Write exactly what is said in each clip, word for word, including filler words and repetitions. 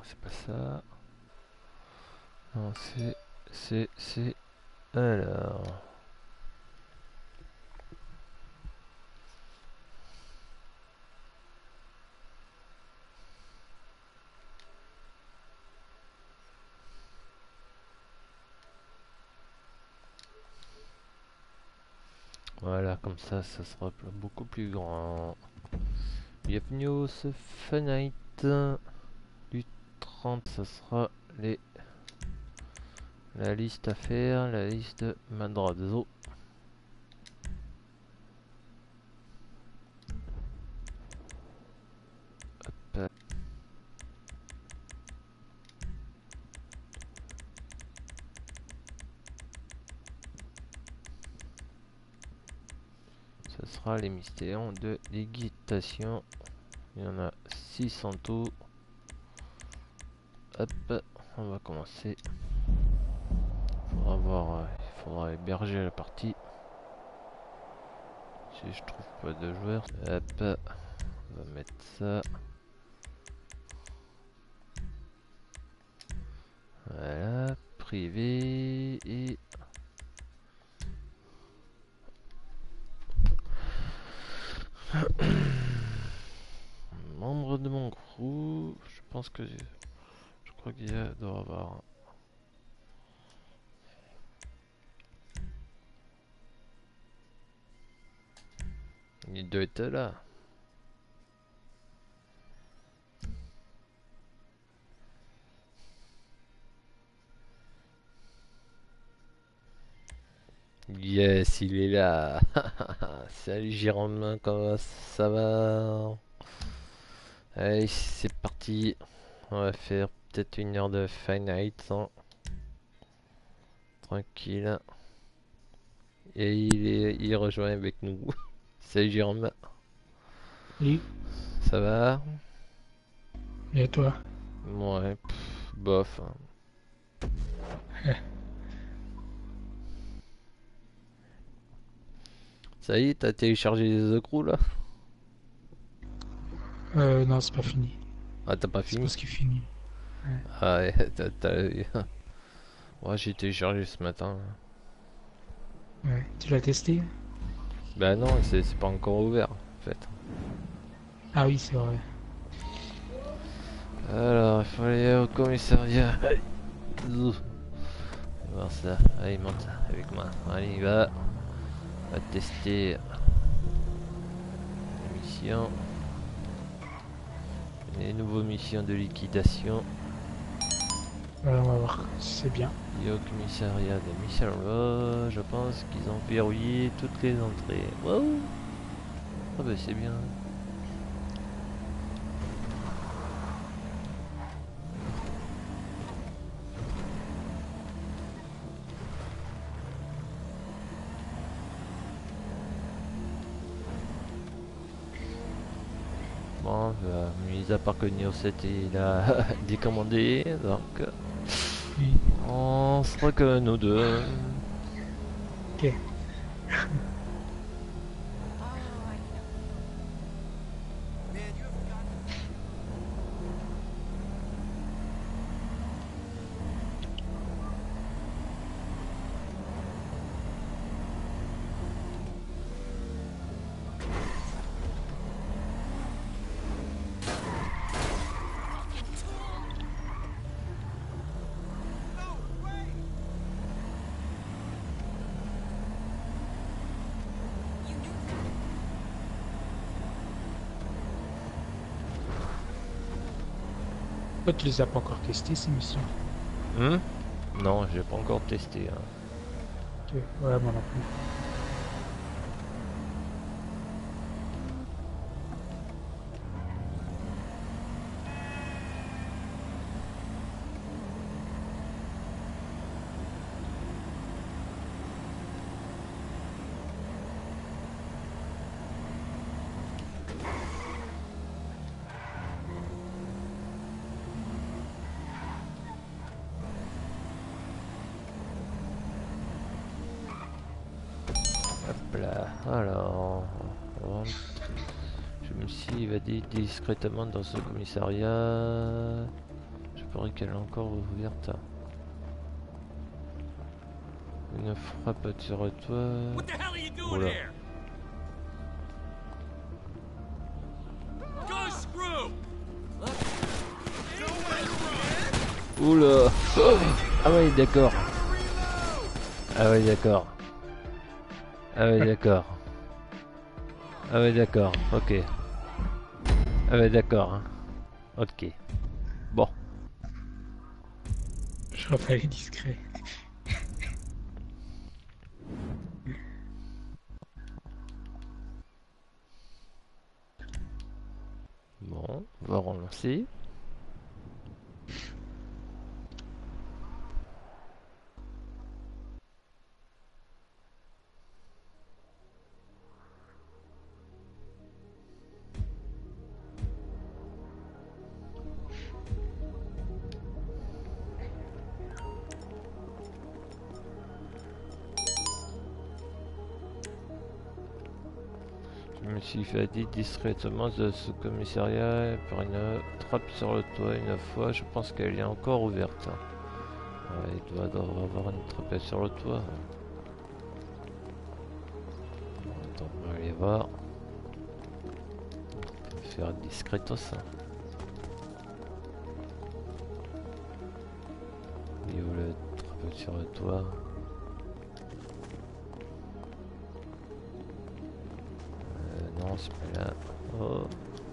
c'est pas ça. Non, c'est... C'est... C'est... Alors... Voilà, comme ça, ça sera beaucoup plus grand. Bienvenue au ce Fun Night du trente, ça sera les... la liste à faire, la liste de Madrazo. Hop. Ce sera les mystères de l'équitation. Il y en a six en tout. Hop, on va commencer. Il faudra voir, euh, il faudra héberger la partie. Si je trouve pas de joueurs. Hop, on va mettre ça. Voilà, privé et... membre de mon crew, je pense que je crois qu'il y a doit avoir. Il doit être là. Yes, il est là. Salut Jérôme, comment ça va? Allez, c'est parti. On va faire peut-être une heure de Fun Night, hein. Tranquille. Et il est, il rejoint avec nous. Salut Jérôme. Oui, Ça va? et toi? Ouais, pff, bof. Ça y est, t'as téléchargé les écrous là? Euh, non, c'est pas fini. Ah, t'as pas C'est fini? parce qu'il finit. Ouais. Ah ouais, t'as... t'as- ouais, j'ai téléchargé ce matin. Ouais. Tu l'as testé? Bah non, c'est c'est pas encore ouvert en fait. Ah oui, c'est vrai. Alors, il faut aller au commissariat. Aïe. Zou. On va voir ça. Allez, monte avec moi. Allez, il va. On va tester les missions. Les nouveaux missions de liquidation. Voilà, on va voir si c'est bien. Et au commissariat de Michel Rowe, je pense qu'ils ont verrouillé toutes les entrées. Waouh! Ah bah c'est bien. Bon, bah, mis à part que Neo sept il a décommandé, donc Oui. on sera que nous deux. Ok. Toi, tu les as pas encore testés, ces missions? Hmm. Non, j'ai pas encore testé, hein. Ok. Ouais, moi non plus. Hop là, alors... on rentre. Je me suis évadé discrètement dans ce commissariat. Je paraît qu'elle est encore ouverte. Une frappe sur toi. Oula. Oula. Oh. Ah ouais, d'accord. Ah ouais, d'accord. Ah ouais, d'accord. Ah ouais, d'accord. Ok. Ah ouais, d'accord. Ok. Bon. Je refais les discrets. Bon, on va relancer. Je me suis fait dit discrètement de ce commissariat par une trappe sur le toit une fois. Je pense qu'elle est encore ouverte. Ouais, il doit y avoir une trappe sur le toit. Bon, attends, on va aller voir. On va faire discretos. Il est où le trappe sur le toit? euh, Non, c'est pas là. Oh.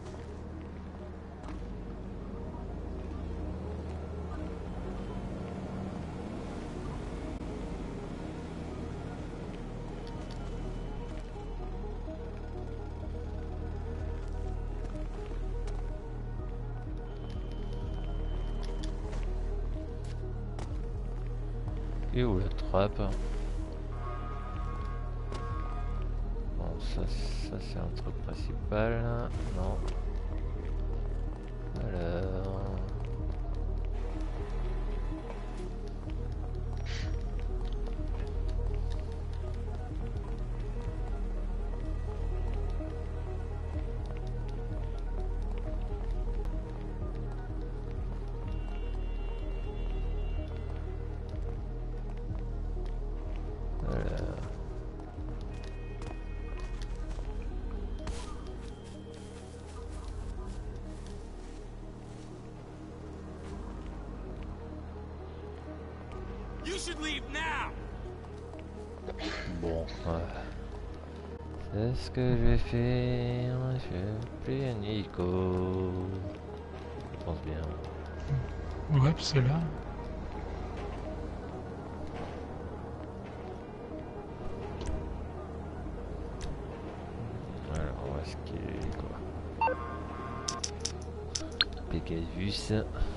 Et où la trappe? Bon, ça, ça c'est un truc principal. Non. Alors... Alors... Bon, ouais. C'est ce que je vais faire. Je vais appeler Nico. Je pense bien. Ouais, c'est là. Alors, on va ce qu'il est quoi. Pegasus.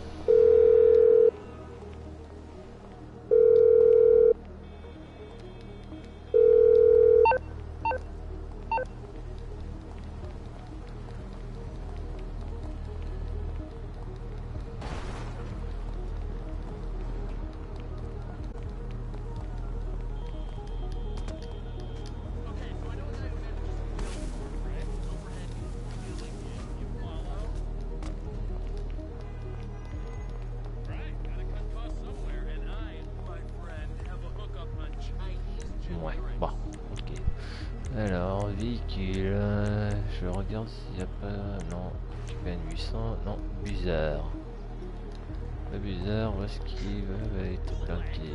Ouais, bon, ok. Alors, véhicule, euh, je regarde s'il n'y a pas... Non, P N huit cents, non, Buzzard. Le Buzzard, où est-ce qu'il va être planqué?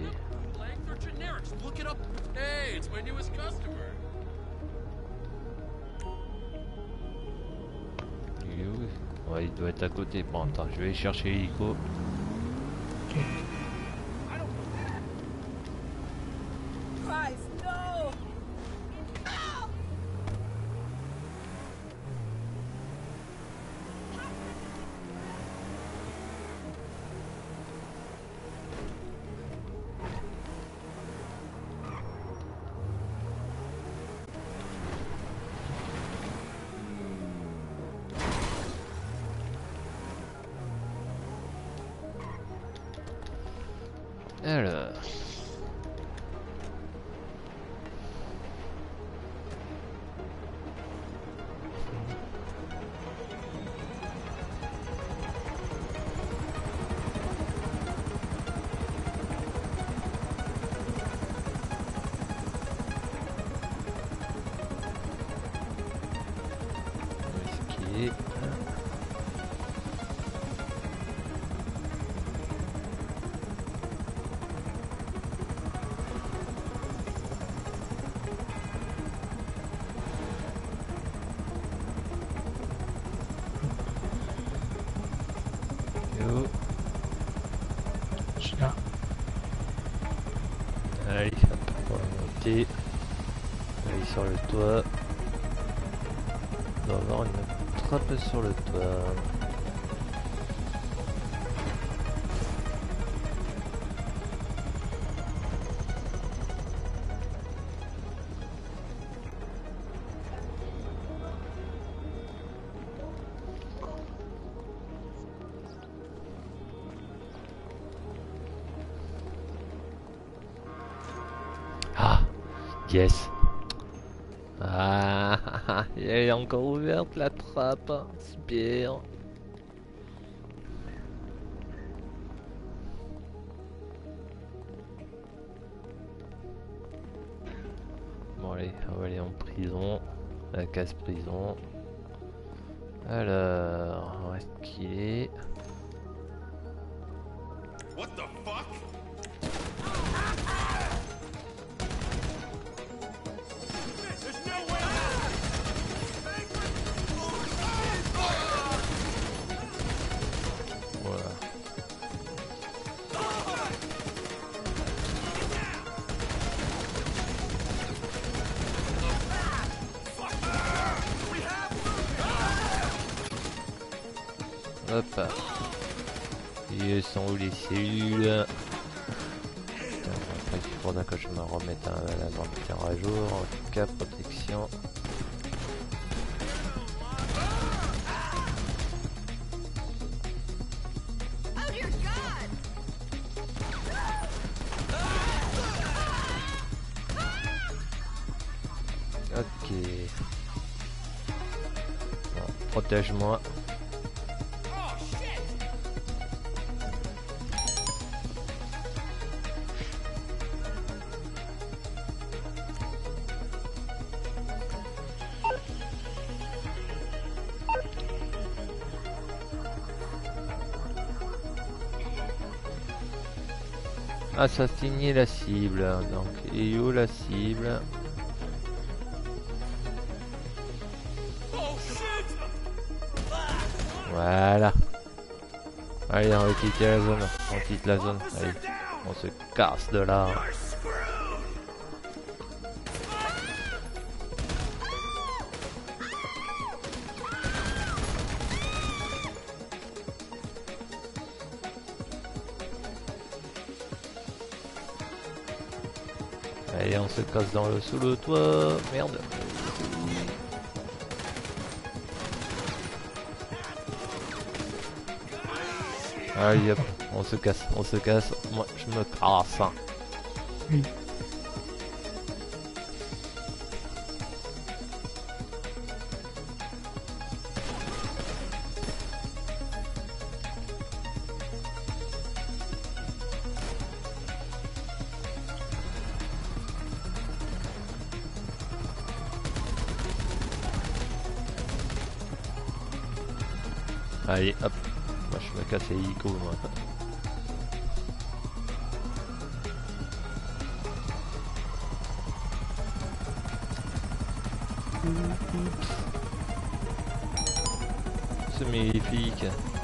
Il est où? Ouais, il doit être à côté. Bon, attends, je vais aller chercher l'hélico. Ok. Alors... Et... Yo. Je suis là. Allez, hop, on va monter. Allez sur le toit. On doit avoir une trappe sur le toit. Ah, yes. Ah, elle est encore ouverte la trappe. Super. Bon allez, on va aller en prison. La case prison. Alors, où est-ce qu'il est? What the fuck? There's no way. Voilà. Hop. Et sont où les cellules? Putain, après il faudra que je me remette un l'inventaire à jour. En tout cas, protection. Ok. Bon, protège-moi. Assassiner la cible. Donc, et où la cible? Voilà. Allez, on va quitter la zone. On quitte la zone. Allez, on se casse de là. Allez, on se casse dans le sous le toit. Merde. Allez hop, on se casse, on se casse. Moi, je me casse. Oui. Allez hop, moi je me casse les hélicos moi. C'est magnifique.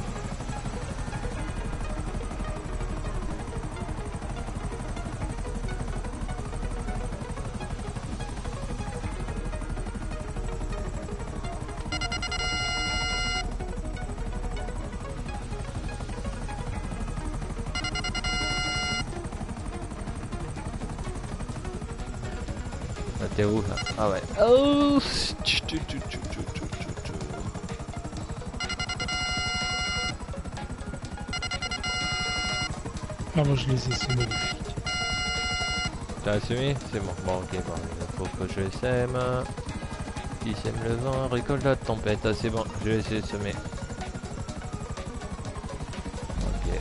Ah, t'es où là? Ah ouais. Oh, tchou, tchou, tchou, tchou, tchou, tchou, tchou. Ah, moi je les ai, c'est magnifique. T'as assumé? C'est bon. Bon, ok, bon, il faut que je les sème. Qui sème le vent, récolte la tempête. Ah, c'est bon, je vais essayer de semer. Ok.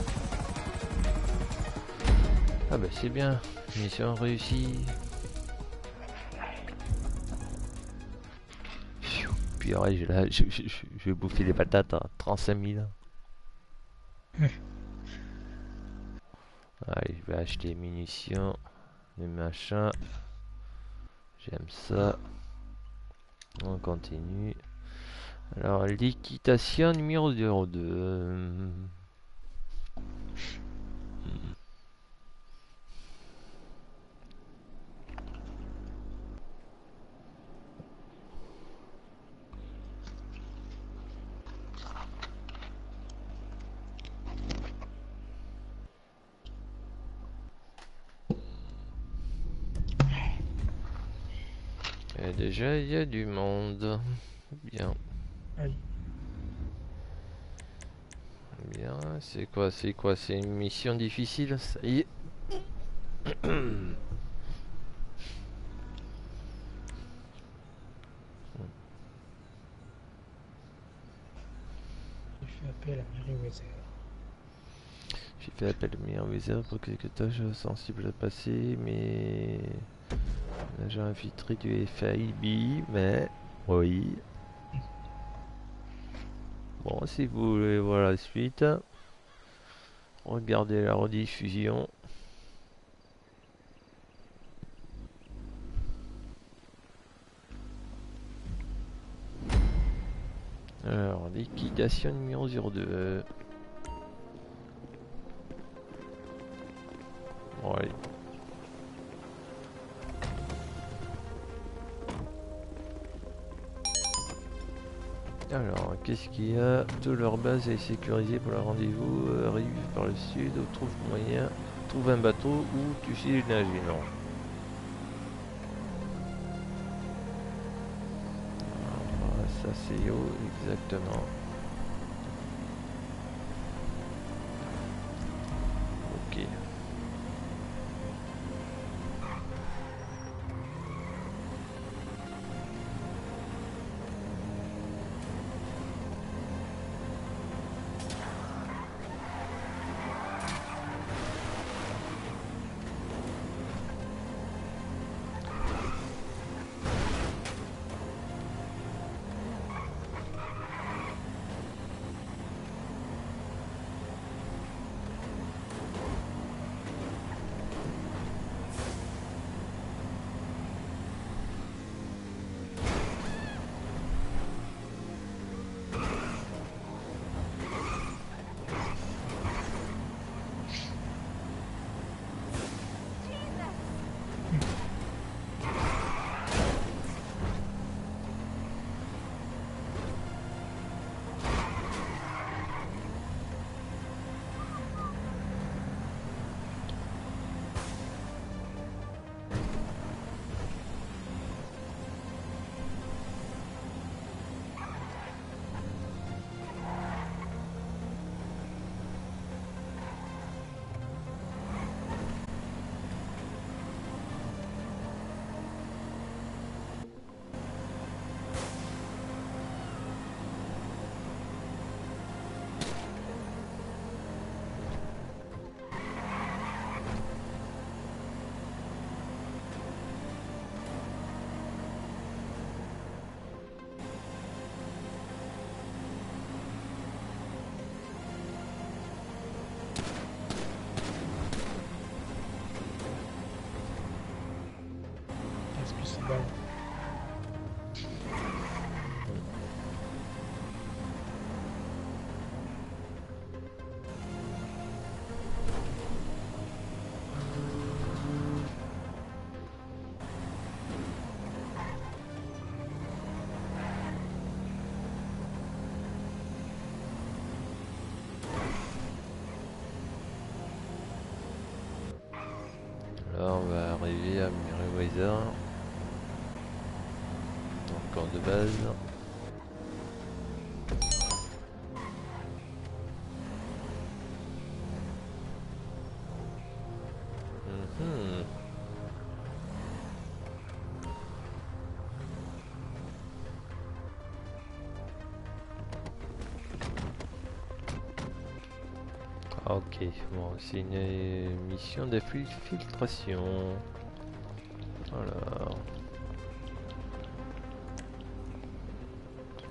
Ah, bah, c'est bien. Mission réussie. purée, je, là, je, je, je, je vais bouffer les patates à trente-cinq mille. Allez, je vais acheter les munitions, les machins. J'aime ça. On continue. Alors, liquidation numéro zéro deux. Et déjà, il y a du monde. Bien. Aïe. Bien, c'est quoi, c'est quoi, c'est une mission difficile, ça y est. J'ai fait appel à Meriwether. J'ai fait appel à Meriwether pour quelques tâches sensibles à passer, mais là j'ai infiltré du F I B, mais oui. Bon, si vous voulez voir la suite, regardez la rediffusion. Alors, liquidation numéro zéro deux. Bon, allez. Alors, qu'est-ce qu'il y a? Toute leur base est sécurisée pour le rendez-vous. Euh, arrive par le sud, trouve moyen, trouve un bateau ou tu sais nager. Non. Alors, ça c'est où exactement? Ok. Balle. Là on va arriver à Meriwether. Encore de base. Mhm. Ok, bon, c'est une euh, mission d'infiltration. Alors.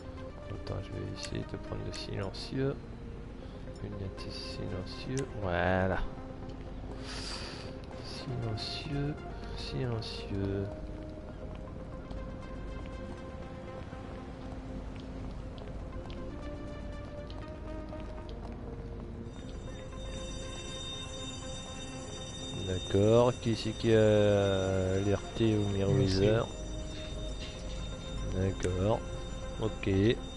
Attends, je vais essayer de prendre le silencieux. Lunettes silencieux. Voilà. Silencieux. Silencieux. D'accord. Qui c'est qui a alerté au Mirrorwizer? D'accord. Ok.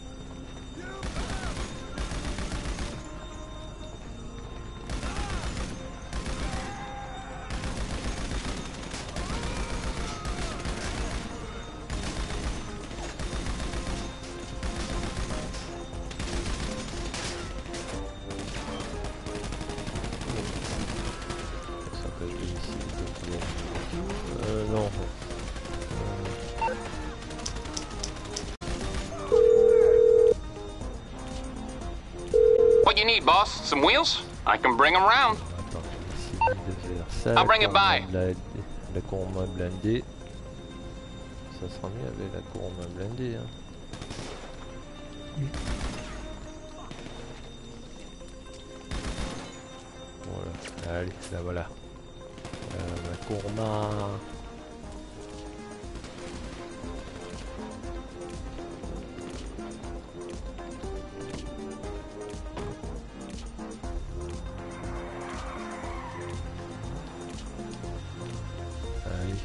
Ça peut jouer ici. Euh, non. What you need, boss? Some wheels? I can bring them round. Attends, je vais essayer de faire ça. I'll bring it by. La, la cour main blindée. Ça sera mieux avec la cour main blindée. Hein. Oui. Voilà, allez, là voilà. Euh, la cour main. Allez.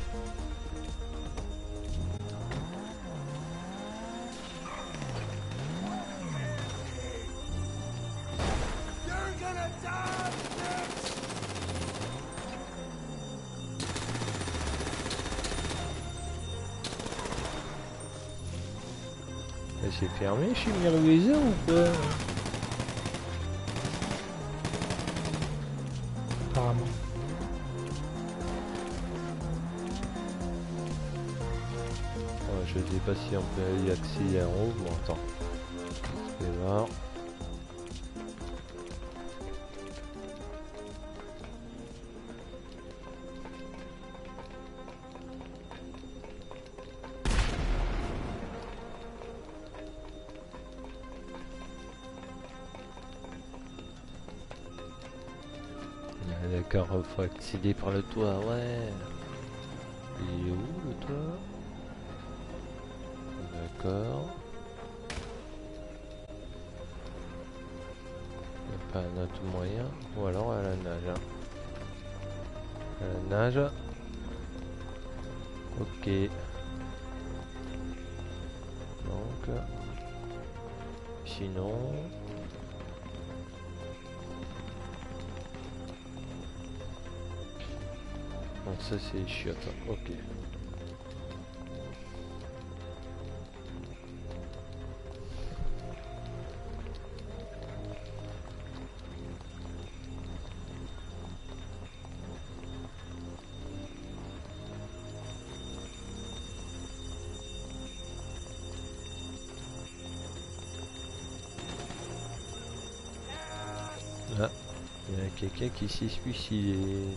Et c'est fermé chez Mirrorwizer ou pas? Apparemment. Ouais, je sais pas si on peut y accéder en haut, mais attends. Je vais voir. Ah, d'accord, faut accéder par le toit, ouais. Il est où le toit? D'accord. Il n'y a pas un autre moyen. Ou alors à la nage. Hein. À la nage. Ok. Donc. Sinon. Donc ça c'est les chiottes. Ok. Ah, il y a quelqu'un qui s'est suicidé.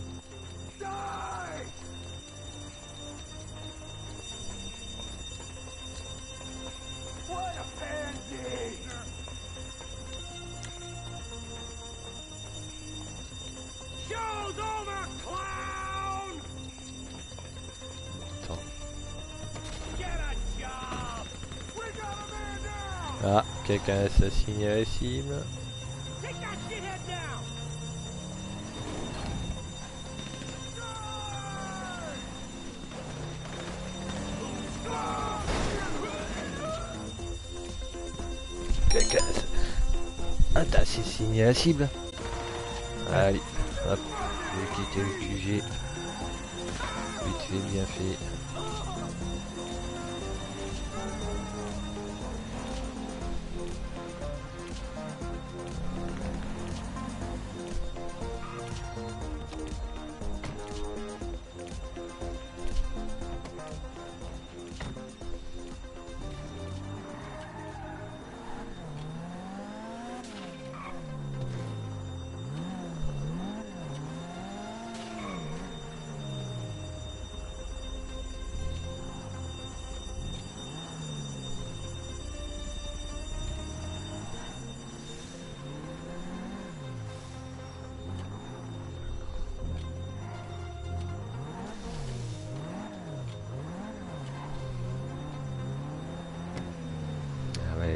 Show's over, clown! Attends. Get a job! We got a man down! Ah, quelqu'un a assassiné la cible. Take that shithead down! Quelqu'un a... Ah, t'as assassiné la cible. Allez, hop, je vais quitter le Q G. Vite fait, bien fait.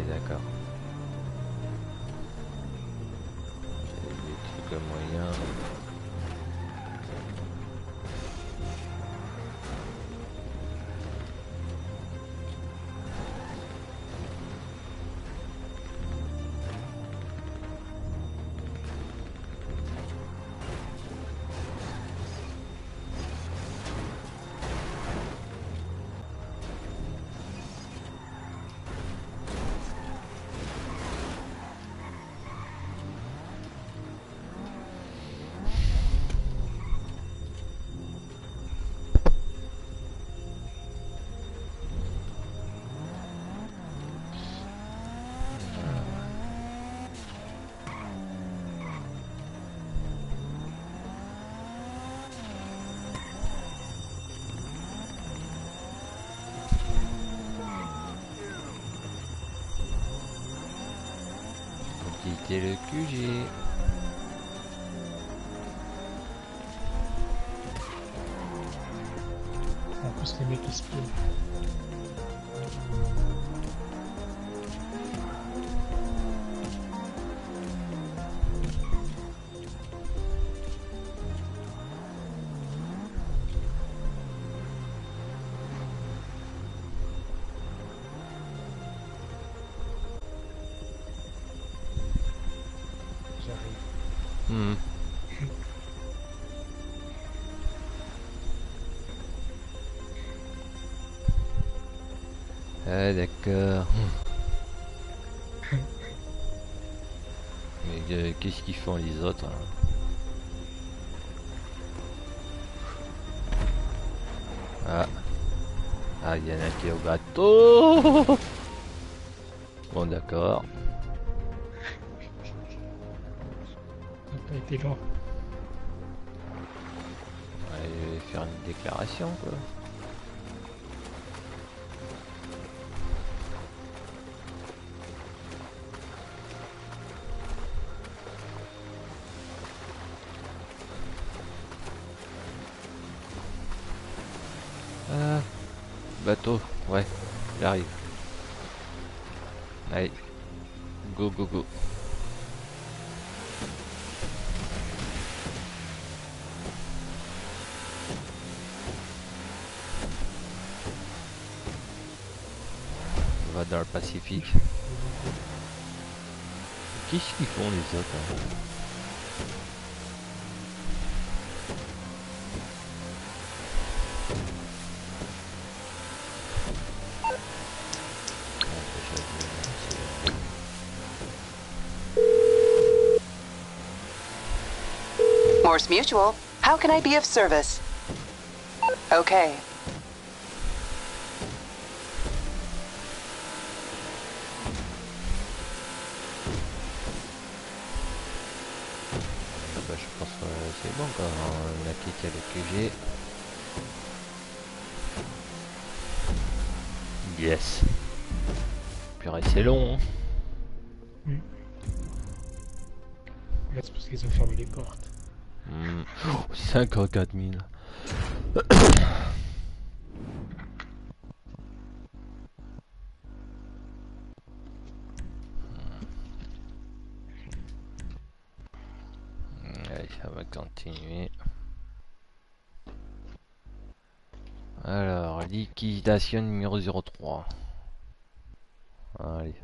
d'accord. Il y a des trucs à moyen. Quitter le Q G. En plus, les mecs ils se plaignent. J'arrive. Hmm. Ah d'accord. Mais euh, qu'est-ce qu'ils font les autres hein? Ah. Ah, il y en a qui est au bateau. Bon d'accord. T'as pas été loin. Ouais, je vais faire une déclaration quoi. Ah, bateau, ouais, j'arrive. Allez, go go go. On va dans le Pacifique. Qu'est-ce qu'ils font les autres hein? Morse Mutual, how can I be of service? Okay. Bah, je pense que c'est bon quand on a quitté le Q G. Yes. Purée, c'est long. Hein. Mm. Là, c'est parce qu'ils ont fermé les portes. Mmh. Oh, cinquante-quatre mille. Allez, ça va continuer. Alors, liquidation numéro zéro trois. Allez.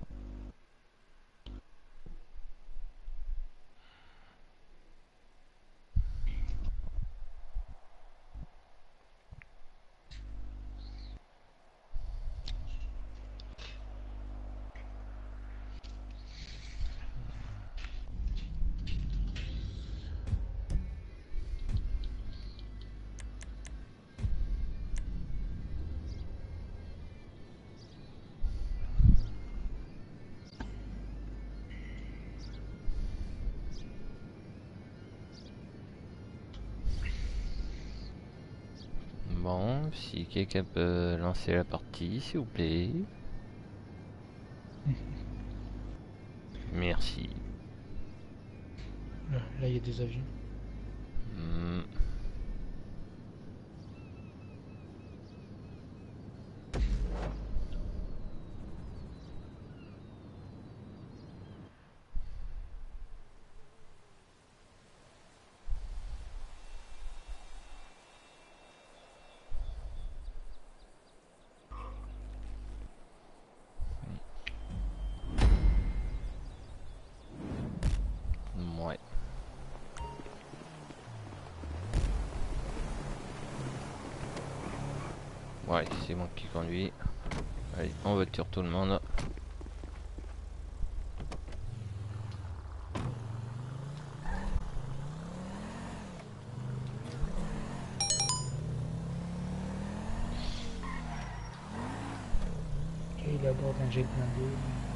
Bon, si quelqu'un peut lancer la partie, s'il vous plaît. Merci. Là, là, il y a des avions. Hmm. Ouais, c'est moi qui conduis. Allez, en voiture tout le monde. Ok, il aborde un jet blindé.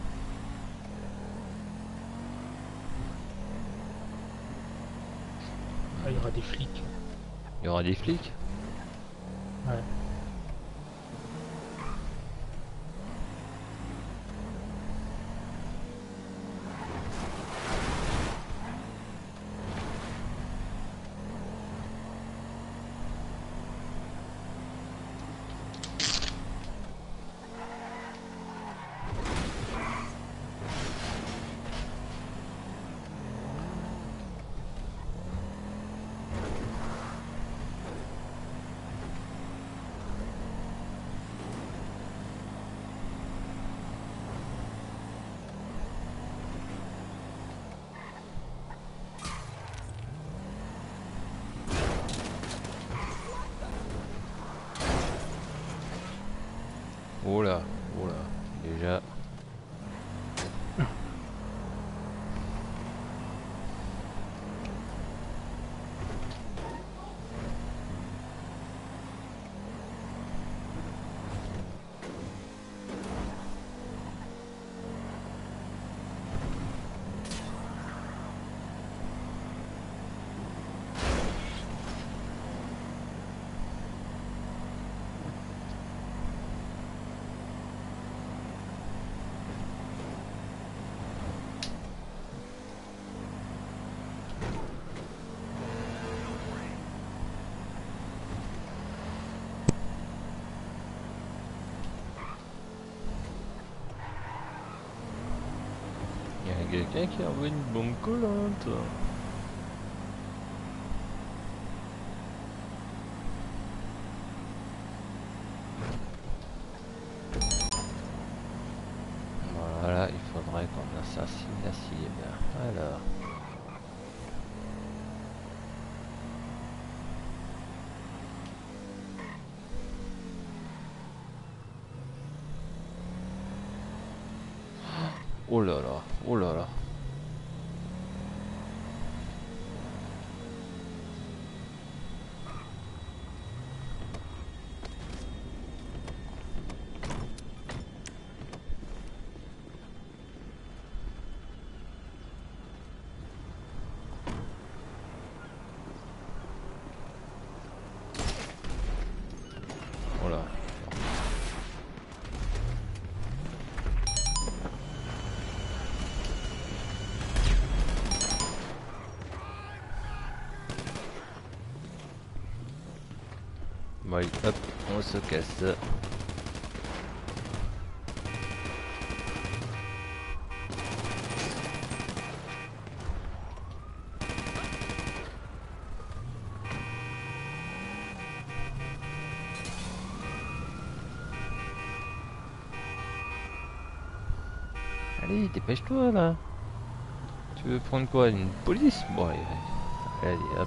Ah, il y aura des flics. Il y aura des flics? Ouais. Oh là, oh là, déjà. Il y a quelqu'un qui a envoyé une bombe collante. Voilà, il faudrait qu'on assassine la cible. Alors. Oh là là, oh là là. Oh là. Bon, hop, on se casse. Allez, dépêche-toi là. Tu veux prendre quoi? Une police? Bon, allez, allez, allez, hop.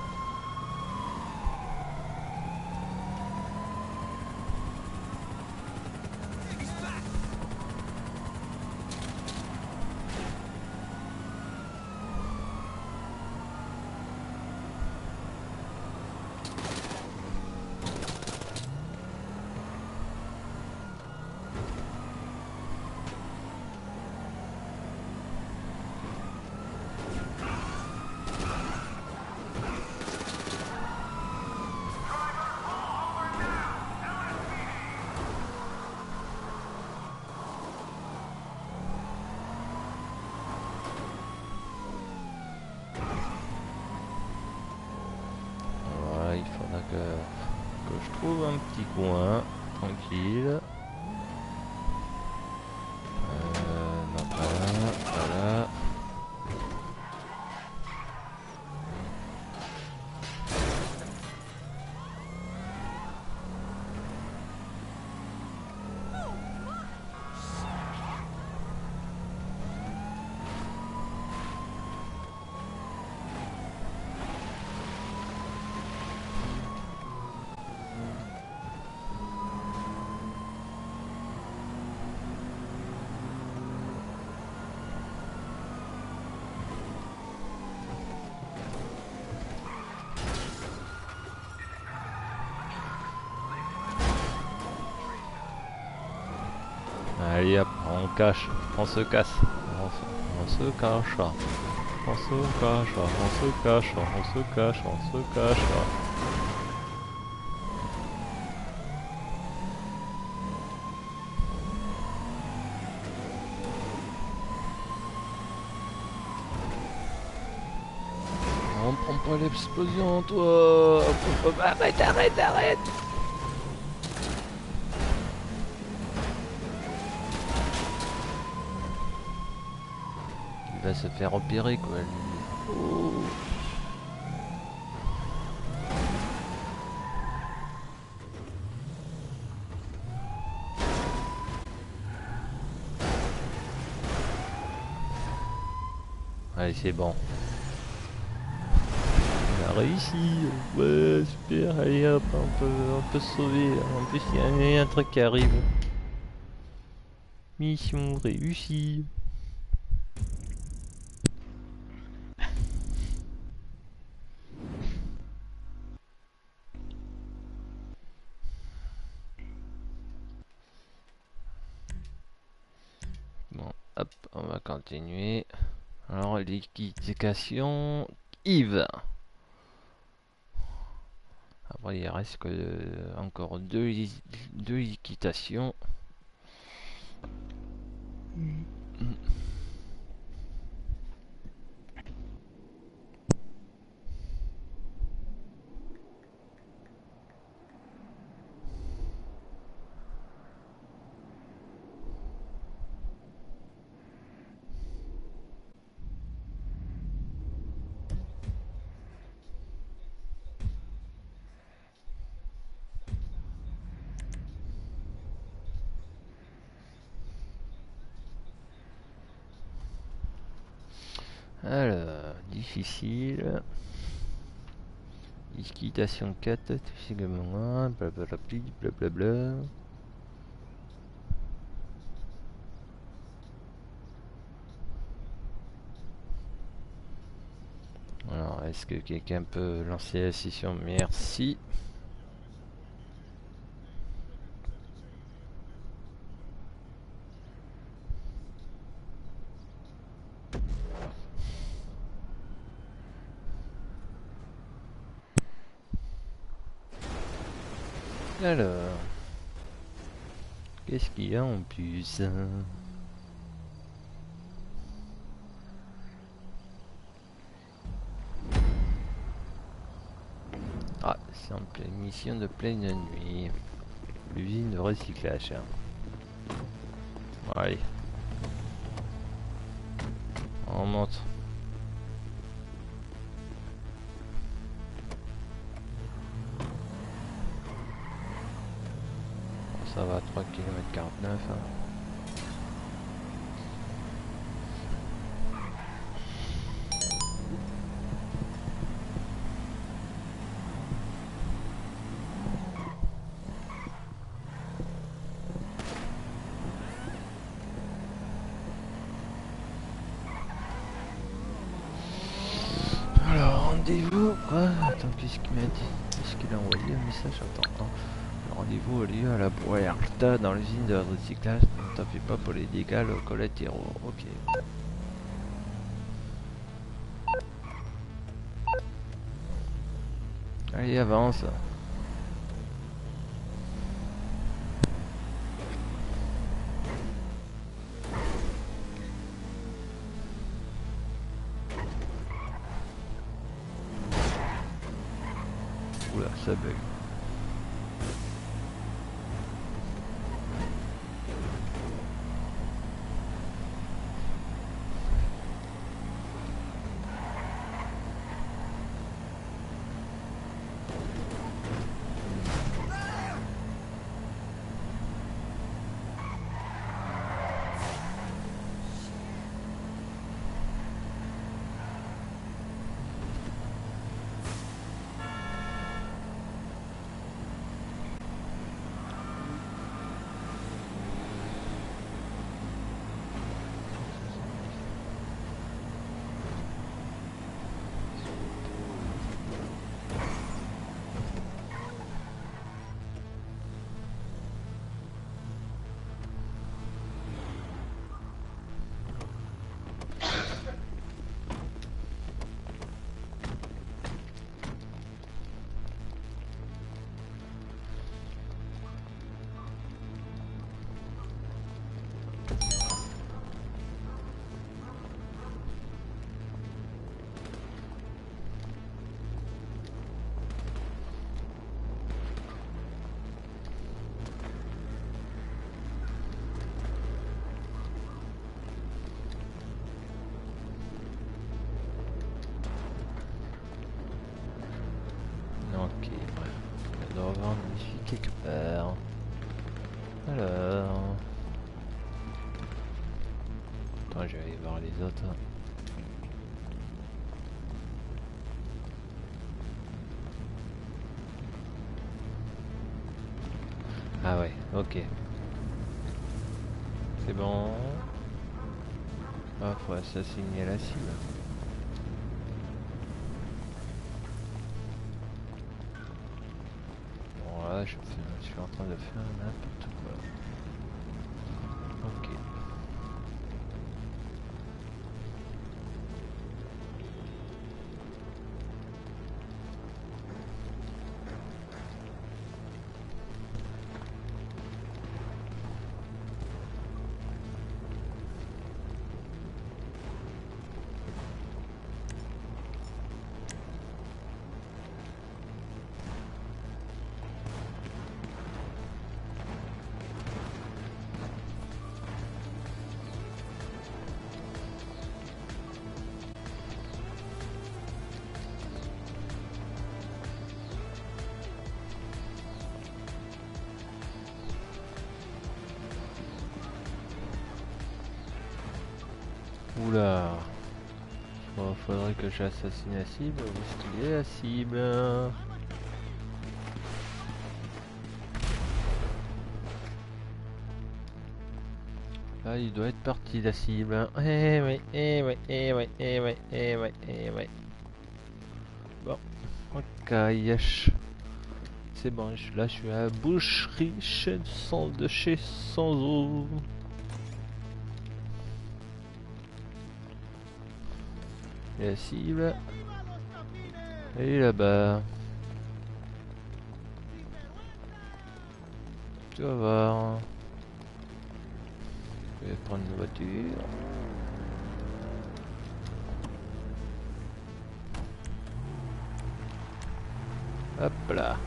Voilà, il faudra que, que je trouve un petit coin tranquille. Euh, non, pas là, pas là. Allez hop, on cache, on se casse, on se, on se cache, on se cache, on se cache, on se cache, on se cache. On prend pas l'explosion, toi. Arrête, arrête, arrête. Il va se faire opérer, quoi, lui. Oh. Allez, c'est bon. On a réussi. Ouais, super. Allez hop, on peut, on peut se sauver. En plus, il y a- il y a un truc qui arrive. Mission réussie. Bon, hop, on va continuer. Alors, l'équitation Yves. Après, il reste que euh, encore deux, deux équitations. Mm. Alors, difficile. Équitation quatre, tout également un, blablabla, blablabla. Alors, est-ce que quelqu'un peut lancer la session? Merci. Alors, qu'est-ce qu'il y a en plus? Ah, c'est en pleine mission de pleine nuit. L'usine de recyclage. Allez. On monte. Bon, ça va, trois kilomètres quarante-neuf. Hein. Alors, rendez-vous, quoi? Attends, qu'est-ce qu'il m'a dit? Est-ce qu'il a envoyé un message? Attends, hein. Le rendez-vous a lieu à la Boyarta dans l'usine de recyclage. Ne t'en fais pas pour les dégâts collatéraux. Ok. Allez, avance. Oula, ça bug. Alors... Attends, je vais aller voir les autres. Ah ouais, ok. C'est bon. Ah, faut assassiner la cible. Bon là, je, fais, je suis en train de faire n'importe quoi. Ok. Oula. Bon, faudrait que j'assassine la cible. Où est-ce qu'il est la cible? Là, il doit être parti la cible. Eh oui, eh oui, eh oui, eh oui, eh oui, eh oui. Bon, ok, yesh. C'est bon, je- là je suis à la boucherie chez sans de chez sans eau. Et la cible. Et là-bas. Tu vas voir. Je vais prendre une voiture. Hop là.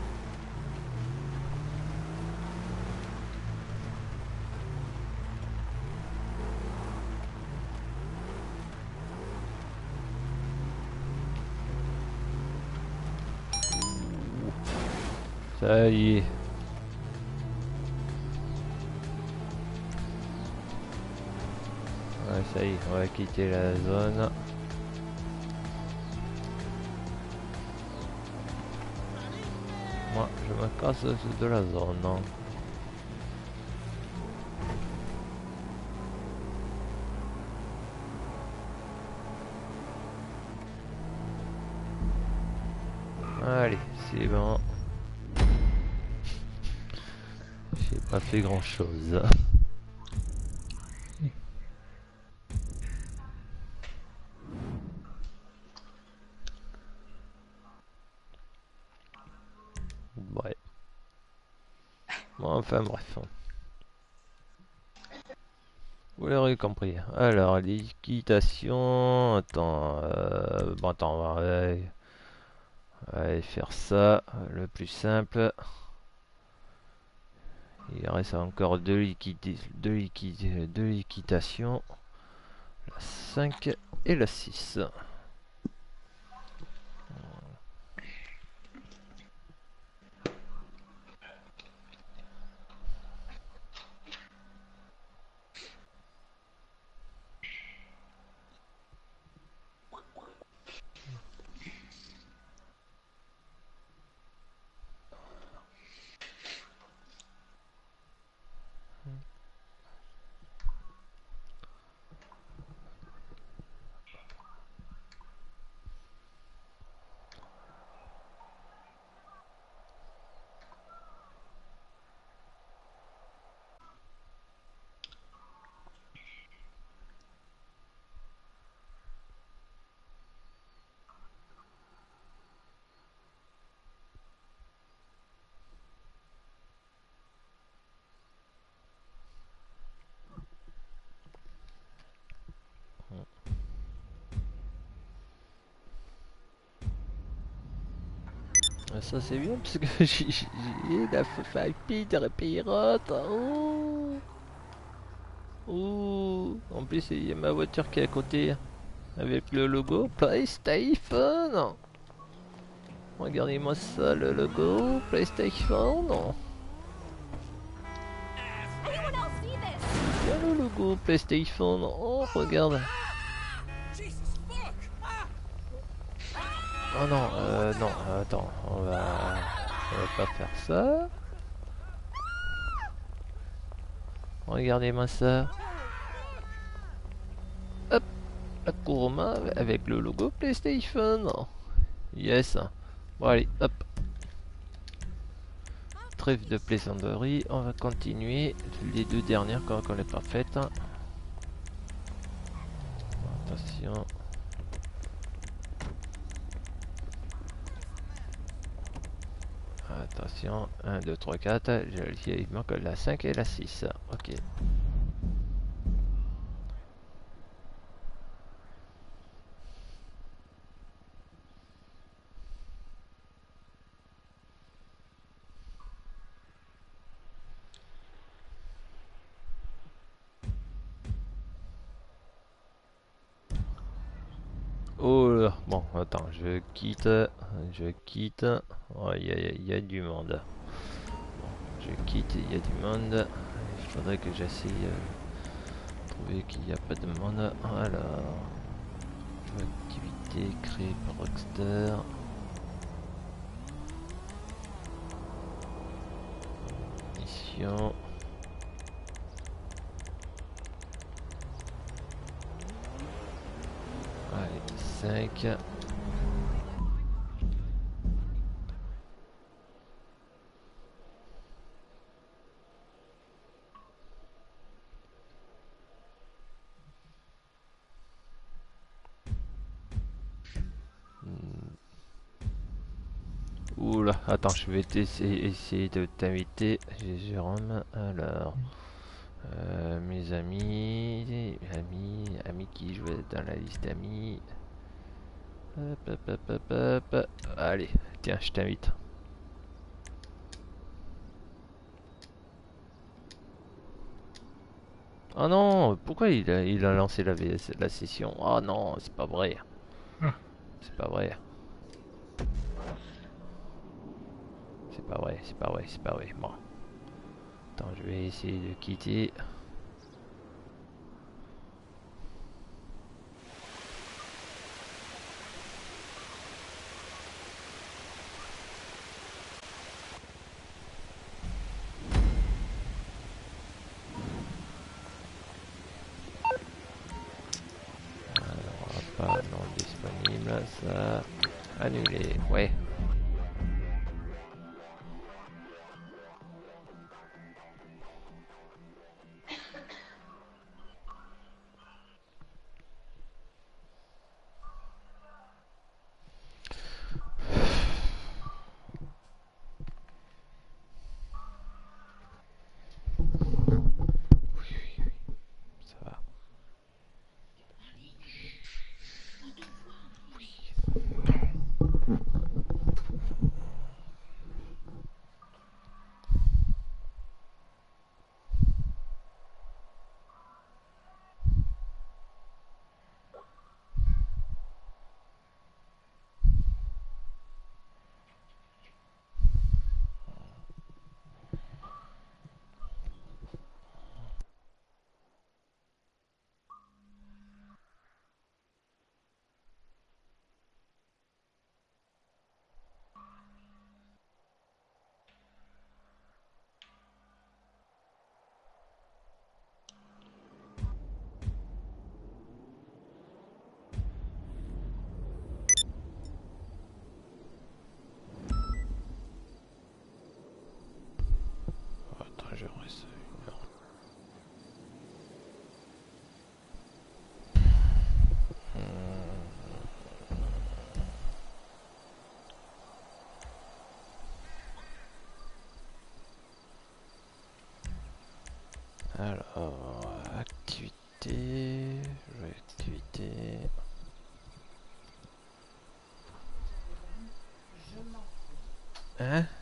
Ça y est. Ouais, ça y est, on va quitter la zone. Moi, je me casse de la zone. hein. Allez, c'est bon. J'ai pas fait grand chose. Ouais. Bon, enfin bref. Vous l'aurez compris. Alors, l'équitation. Attends. Euh... Bon, attends, on va aller... on va aller faire ça. Le plus simple. Il reste encore deux liquides, deux liquides, deux liquidations. La cinq et la six. Ça c'est bien parce que j'ai la famille de pirate. Oh. Oh. En plus il y a ma voiture qui est à côté avec le logo PlayStation. Regardez-moi ça, le logo PlayStation. logo PlayStation. Oh, regarde. Jesus fuck! Ah! Oh non, euh, non, attends, on va, on va pas faire ça. Regardez-moi ça. Hop, la Kuruma avec le logo PlayStation. Yes. Bon allez, hop. Trêve de plaisanterie, on va continuer. Les deux dernières quand on n'est pas faites. Attention. Attention, un, deux, trois, quatre, il manque la cinq et la six, ok. Oh là, bon, attends, je quitte, je quitte, oh, il y, a, il y a du monde. Bon, je quitte, il y a du monde, il faudrait que j'essaye de trouver qu'il n'y a pas de monde. Alors, activité créée par Rockstar. Mission. Allez, cinq. Oula, attends, je vais essayer, essayer de t'inviter, Jérôme. Alors, euh, mes amis, amis, amis qui jouent dans la liste d'amis. Hop, hop, hop, hop, hop. Allez, tiens, je t'invite. Oh non, pourquoi il a, il a lancé la, la session? Oh non, c'est pas vrai. Ah. C'est pas vrai. C'est pas vrai, c'est pas vrai, c'est pas vrai. Bon. Attends, je vais essayer de quitter. Alors, pas non disponible, ça. Annulé, ouais. Ça va. Attends, je reste une heure. Alors, activité, jouer activité. Hein?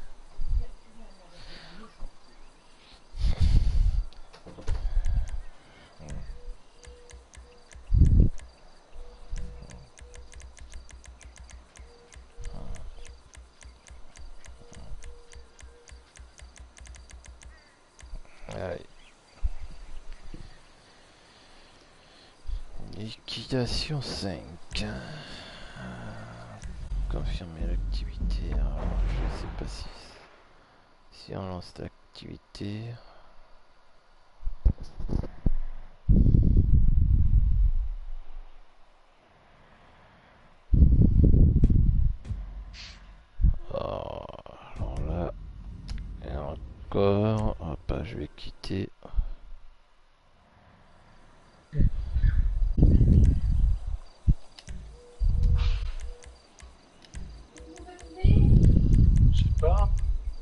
Allez. liquidation cinq. Confirmer l'activité. Alors, je sais pas si si on lance l'activité. Oh, alors là et encore. Hop, je vais quitter. Je sais pas.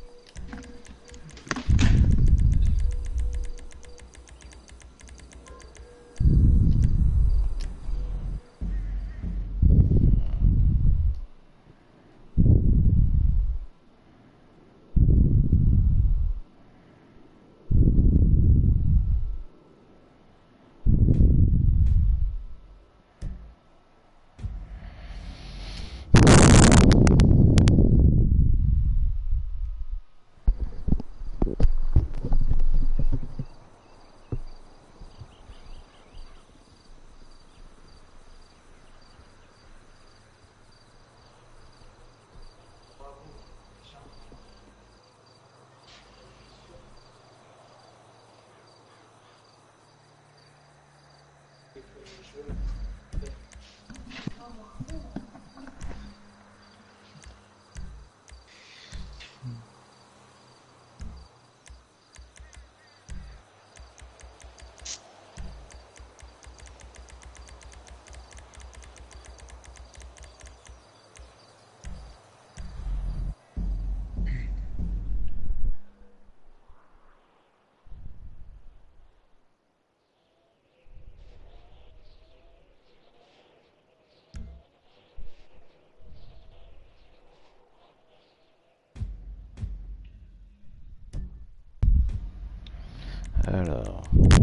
Alors.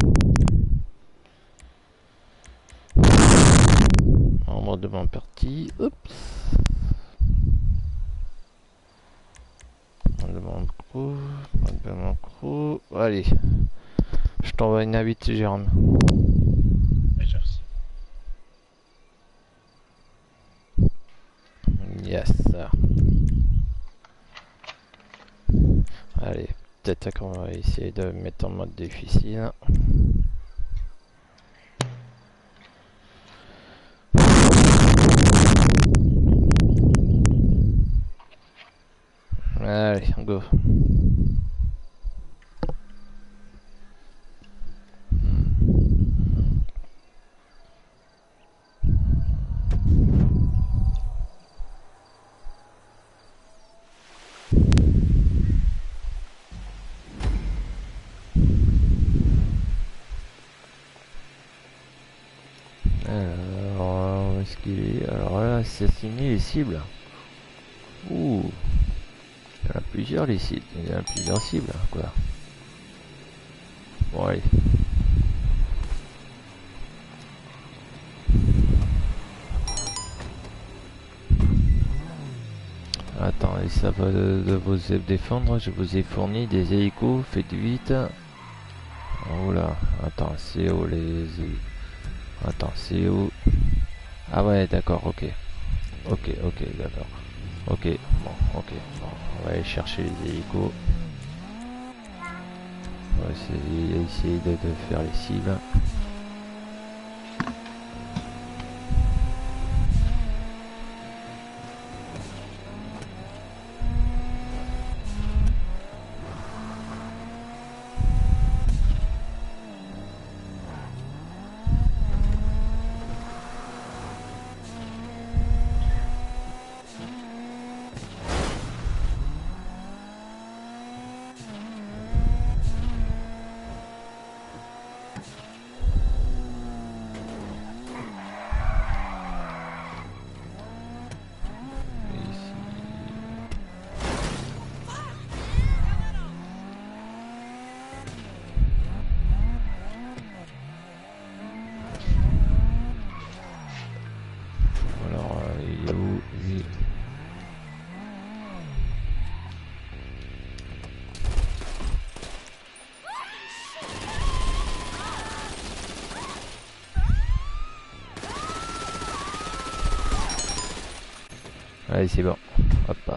En de mon parti. Oups. De mon crew. De mon crew. Allez. Je t'envoie une invite, Jérôme. Ouais, j'ai reçu. Yes. Allez. Peut-être qu'on va essayer de mettre en mode difficile. Allez, go. Alors, où est-ce qu'il est? Alors là, assassiner les cibles. Ouh. Il y en a plusieurs les cibles. Il y en a plusieurs cibles, quoi. Bon, allez. Attendez, ça va de, de vous défendre. Je vous ai fourni des hélicos. Faites vite. Oh là. Attends, c'est où les... Attends, c'est où? Ah ouais, d'accord, ok. Ok, ok, d'accord. Ok, bon, ok. Bon, on va aller chercher les hélicos. On va essayer, essayer de, de faire les cibles. Allez, c'est bon. Hop là.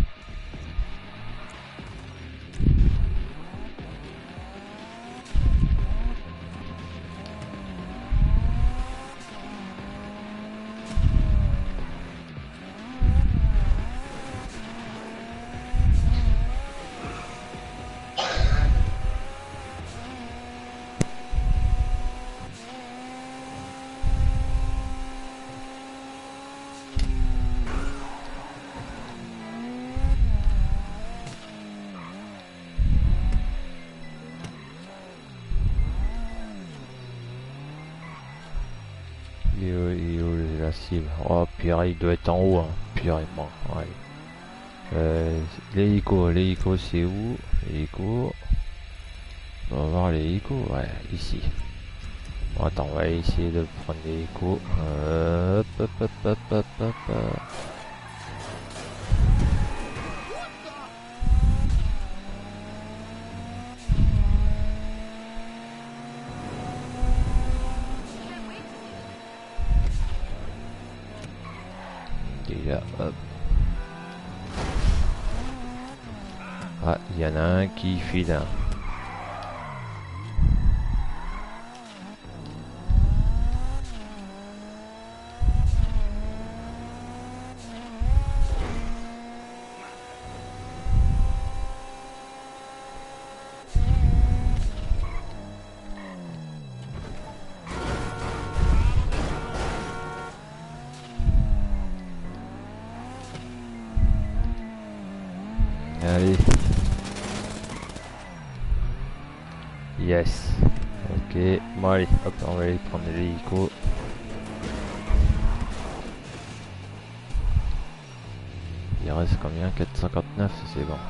Il est où, il est où la cible? Oh purée, il doit être en haut, hein. Purée, bon, ouais. Euh, l'hélico, l'hélico c'est où? L'hélico. On va voir l'hélico, ouais, ici. Bon, attends, on va essayer de prendre l'hélico. Hop, hop, hop, hop, hop, hop, hop. Déjà, hop. Ah, il y en a un qui file. Hein. Allez. Yes. Ok. Bon allez, hop, on va aller prendre l'hélico. Il reste combien? quatre cent cinquante-neuf, c'est bon.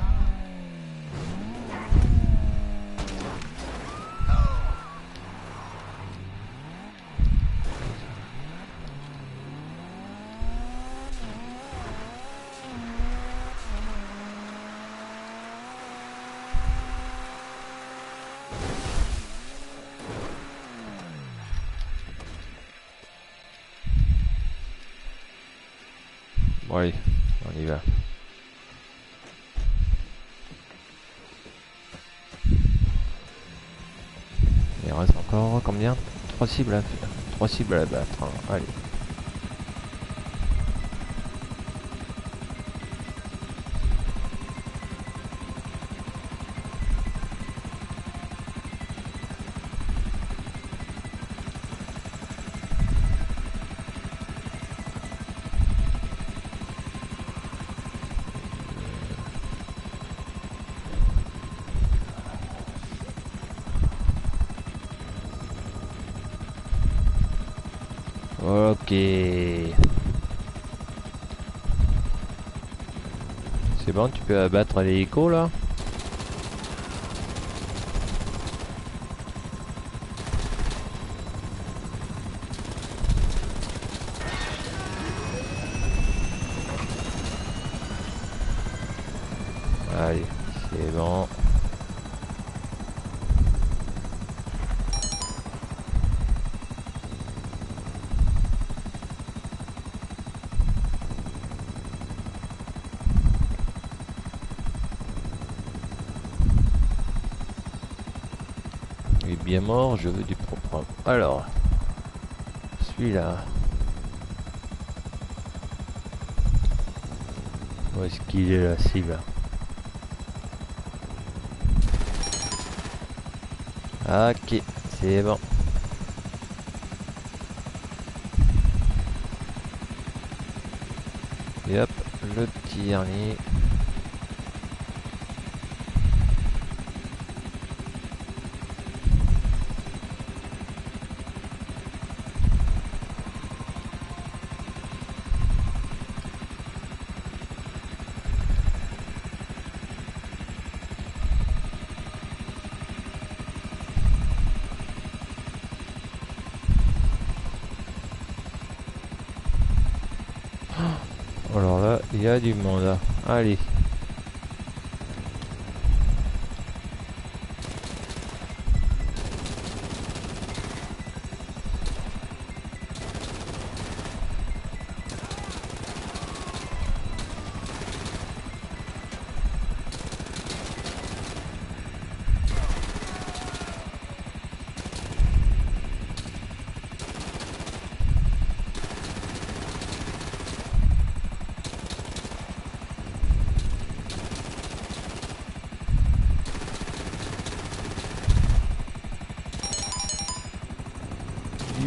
Bon allez, on y va. Il reste encore combien? Trois cibles à faire. Trois cibles à battre. Hein. Allez. Ok. C'est bon, tu peux abattre l'hélico là? Allez, c'est bon. Il est bien mort, je veux du propre. Alors, celui-là. Où est-ce qu'il est la cible? Ok, c'est bon. Et hop, le petit dernier. Alors là, il y a du monde là. Allez.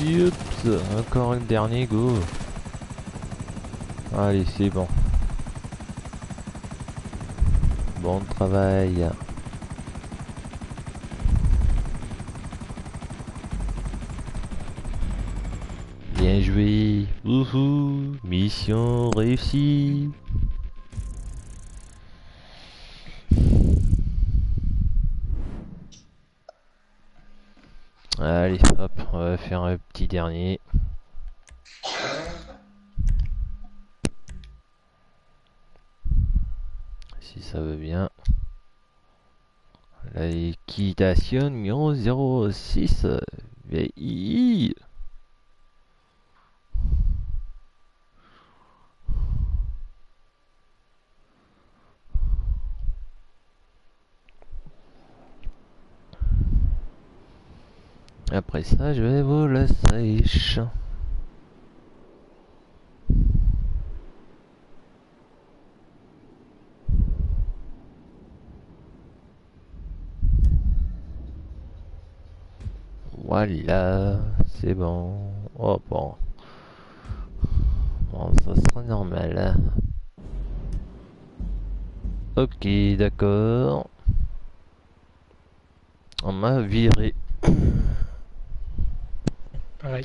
Youps, encore le dernier, go. Allez, c'est bon. Bon travail. Bien joué. Wouhou. Mission réussie. Allez, hop, on va faire un petit dernier. Si ça veut bien. La liquidation numéro zéro six V I. Après ça, je vais vous la sèche. Voilà, c'est bon. Oh bon. Bon, ça sera normal. Hein. Ok, d'accord. On m'a viré. Pareil.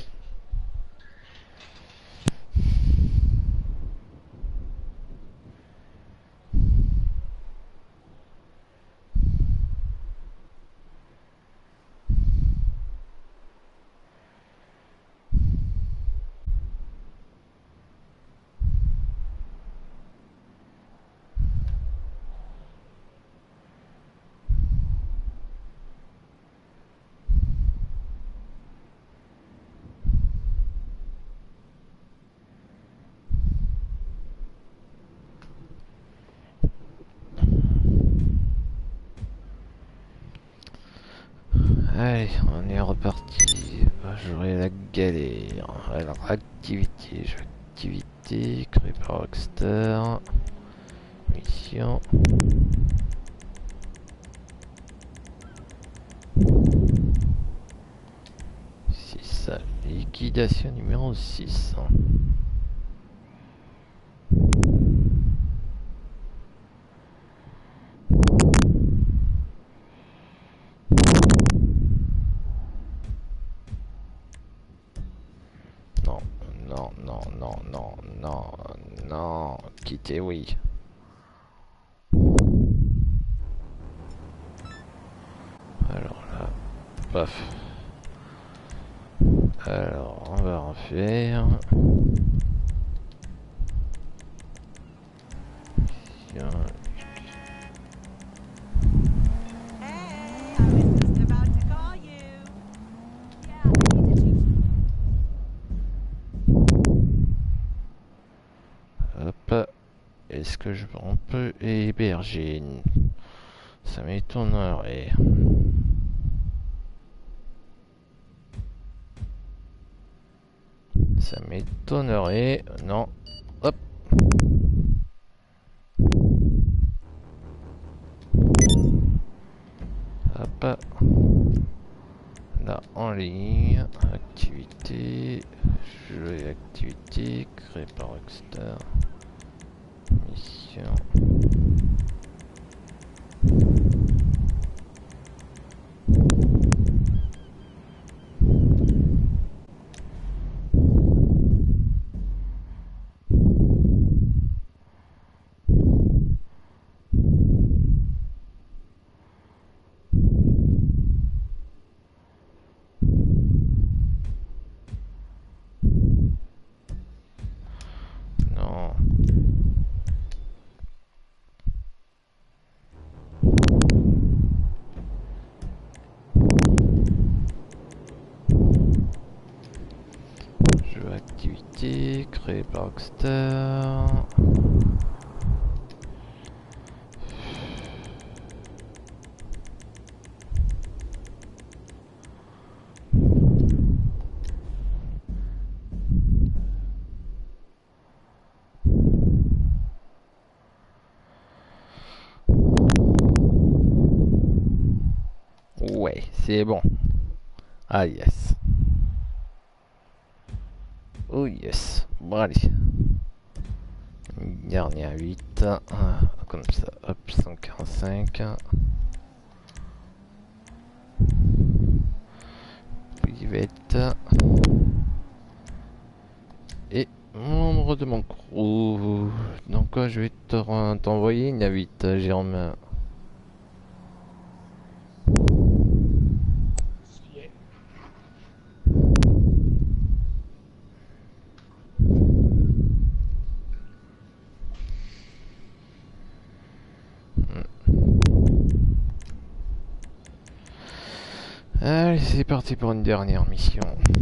Allez, on est reparti. J'aurai la galère. Alors, activité, jeu activité, créé par Rockstar. Mission. six. Liquidation numéro six. Non, non, non, non, non, non, non, quittez, oui. Alors là, paf. Alors, on va refaire. Tiens. Hop. Est-ce que je on peut héberger? Ça m'étonnerait. Ça m'étonnerait. Non. Hop. Hop. Là, en ligne. Activité. Jeu et activité. Créé par Rockstar. Mission. Non. Jeu activité créé par Rockstar. Ouais, c'est bon. Ah yes. Oh yes. Bon allez. Une dernière huit. Ah, comme ça. Hop, cent quarante-cinq. Private. Et membre de mon crew. Donc euh, je vais te- t'envoyer une invite, Jérôme. Si est. Allez, c'est parti pour une dernière mission.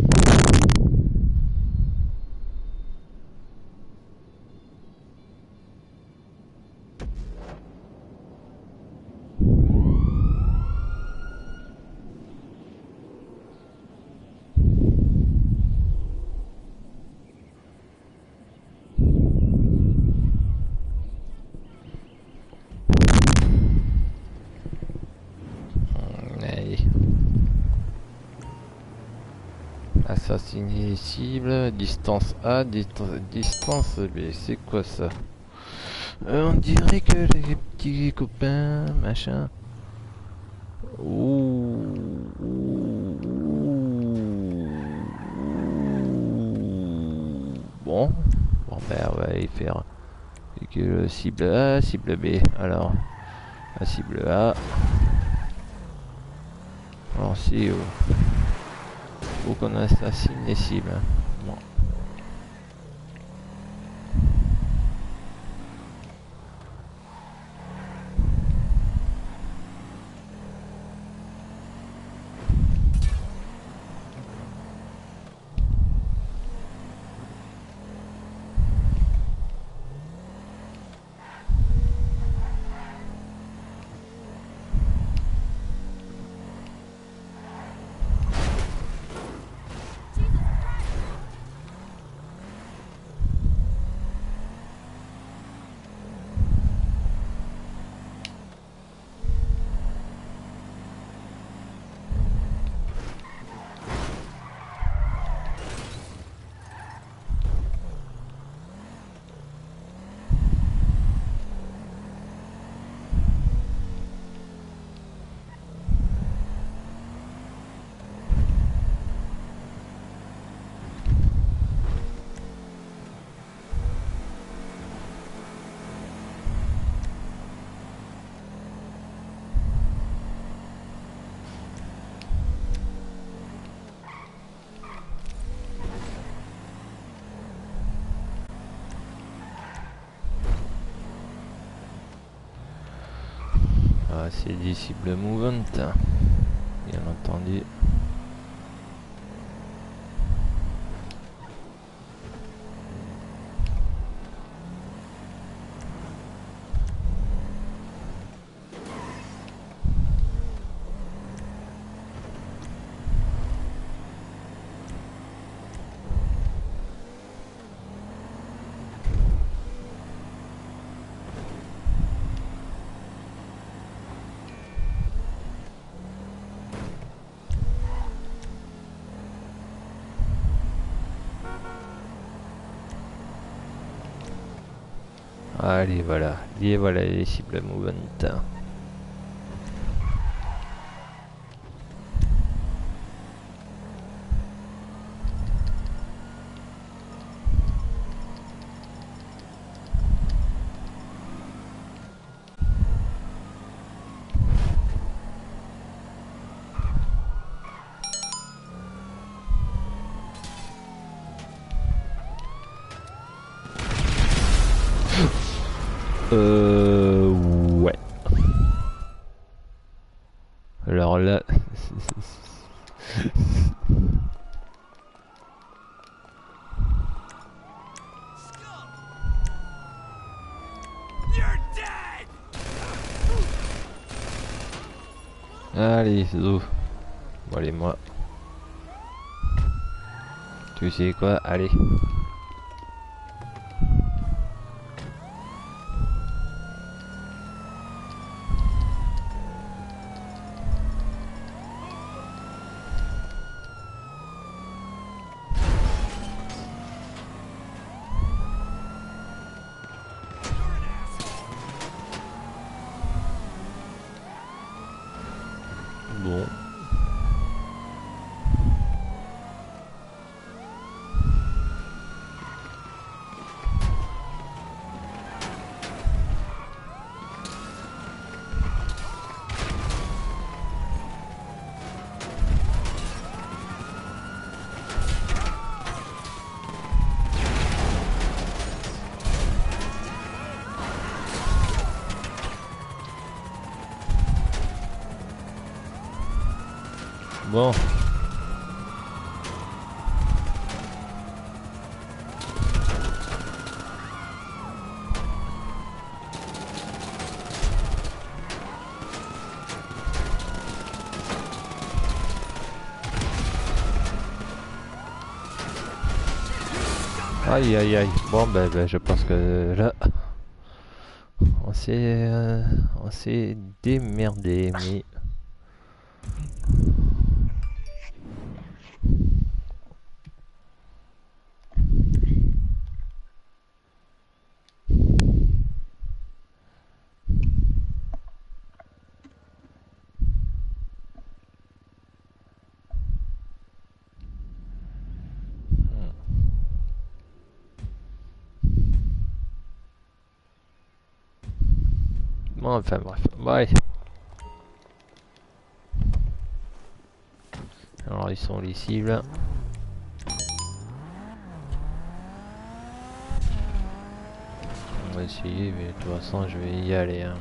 Allez. Assassiner les cibles, distance A, distance, distance B, c'est quoi ça? Euh, on dirait que les petits copains, machin. Ouh, ouh, ouh. Bon, bon ben on va aller faire que le cible A, cible B. Alors, la cible A. Alors si, oh. Faut qu'on assassine les cibles. Bon. Ah, c'est des cibles mouvantes, bien entendu. Allez, voilà. Et voilà les cibles mouvantes. Euh... Ouais. Alors là... You're dead! Allez, Zo. Bon, allez, moi. Tu sais quoi? Allez. Bon. Aïe aïe aïe. Bon ben, ben je pense que là on s'est euh, on s'est démerdé mais bon, enfin bref. Ouais. Alors ils sont les cibles. On va essayer mais de toute façon je vais y aller hein.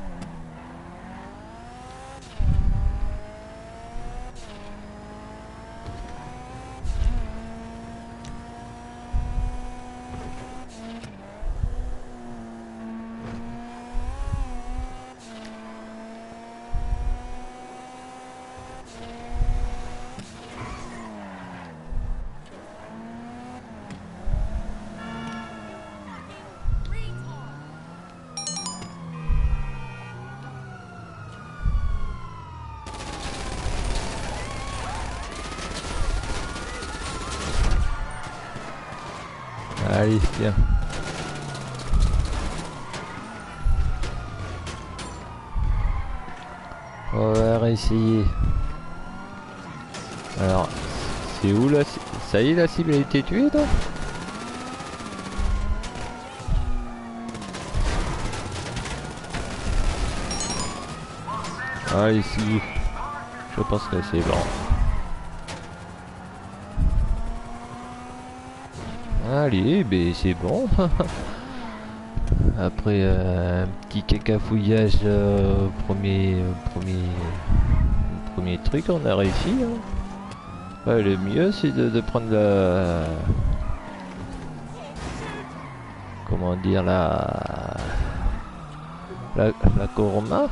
Allez, viens. On va réessayer. Alors, c'est où la... Ça y est, la cible a été tuée, toi? Ah, ici. Je pense que c'est blanc. Allez, ben c'est bon. Après euh, un petit cacafouillage, euh, premier, euh, premier, premier truc, on a réussi. Hein. Ouais, le mieux, c'est de, de prendre la, comment dire la, la, la Korma.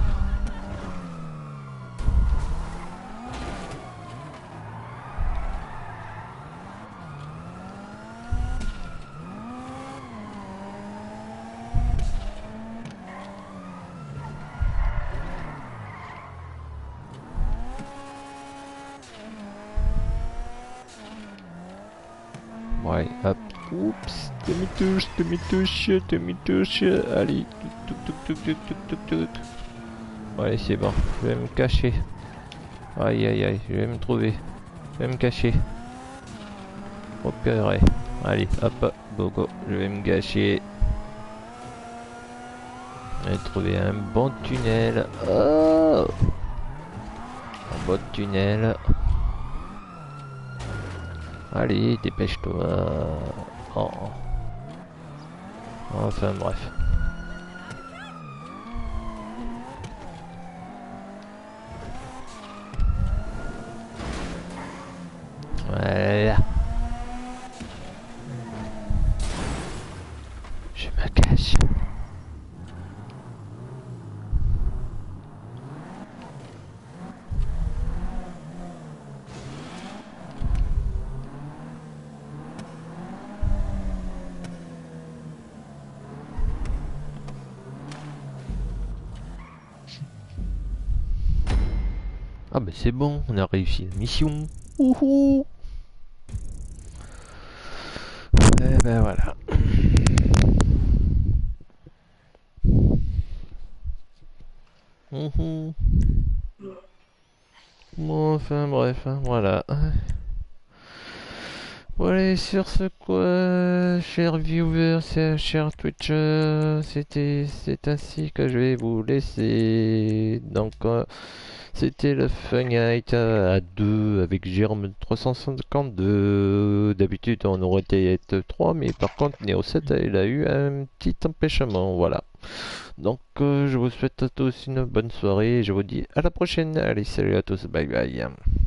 Ouais, hop, oups, demi-touche, demi-touche, demi-touche, allez, tout, tout, tout, tout, tout, tout, tout, tout. Ouais, c'est bon, je vais me cacher. Aïe, aïe, aïe, je vais me trouver. Je vais me cacher. Oh purée. Allez, hop, go, go, je vais me cacher. Je vais trouver un bon tunnel. Oh, un bon tunnel. Allez, dépêche-toi. Oh. Enfin bref. Voilà. Je me cache. Ah bah c'est bon, on a réussi la mission. Ouhou. Et ben voilà. Ouhou. Bon, enfin bref, hein, voilà. Voilà, sur ce quoi, chers viewers, chers Twitchers, c'était c'est ainsi que je vais vous laisser. Donc, euh, c'était le Fun Night à deux avec Jérôme trois cent cinquante-deux. D'habitude, on aurait été trois, mais par contre, Neo sept, il a eu un petit empêchement, voilà. Donc, euh, je vous souhaite à tous une bonne soirée et je vous dis à la prochaine. Allez, salut à tous, bye bye.